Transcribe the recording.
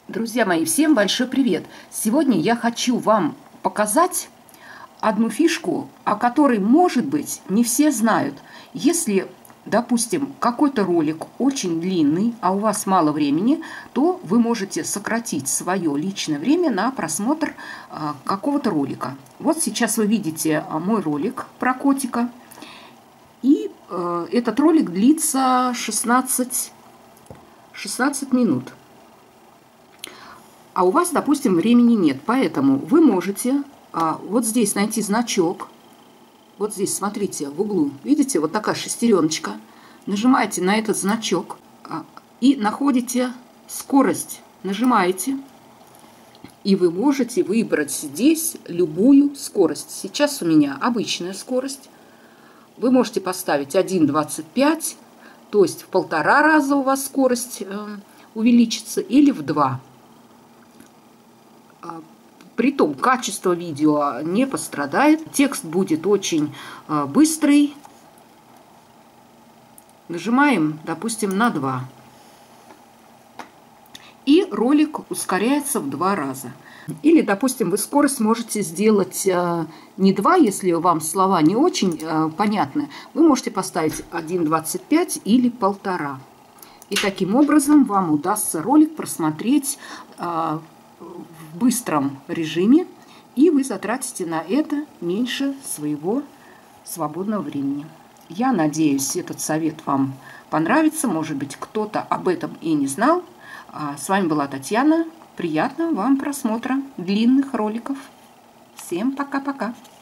Друзья мои, всем большой привет! Сегодня я хочу вам показать одну фишку, о которой, может быть, не все знают. Если, допустим, какой-то ролик очень длинный, а у вас мало времени, то вы можете сократить свое личное время на просмотр какого-то ролика. Вот сейчас вы видите мой ролик про котика. И этот ролик длится 16 минут. А у вас, допустим, времени нет. Поэтому вы можете вот здесь найти значок. Вот здесь, смотрите, в углу. Видите, вот такая шестереночка. Нажимаете на этот значок и находите скорость. Нажимаете. И вы можете выбрать здесь любую скорость. Сейчас у меня обычная скорость. Вы можете поставить 1,25, то есть в 1,5 раза у вас скорость увеличится, или в 2. Притом качество видео не пострадает. Текст будет очень быстрый. Нажимаем, допустим, на 2. И ролик ускоряется в 2 раза. Или, допустим, вы скорость можете сделать не 2, если вам слова не очень понятны. Вы можете поставить 1,25 или 1,5. И таким образом вам удастся ролик просмотреть в быстром режиме, и вы затратите на это меньше своего свободного времени. Я надеюсь, этот совет вам понравится. Может быть, кто-то об этом и не знал. С вами была Татьяна. Приятного вам просмотра длинных роликов. Всем пока-пока.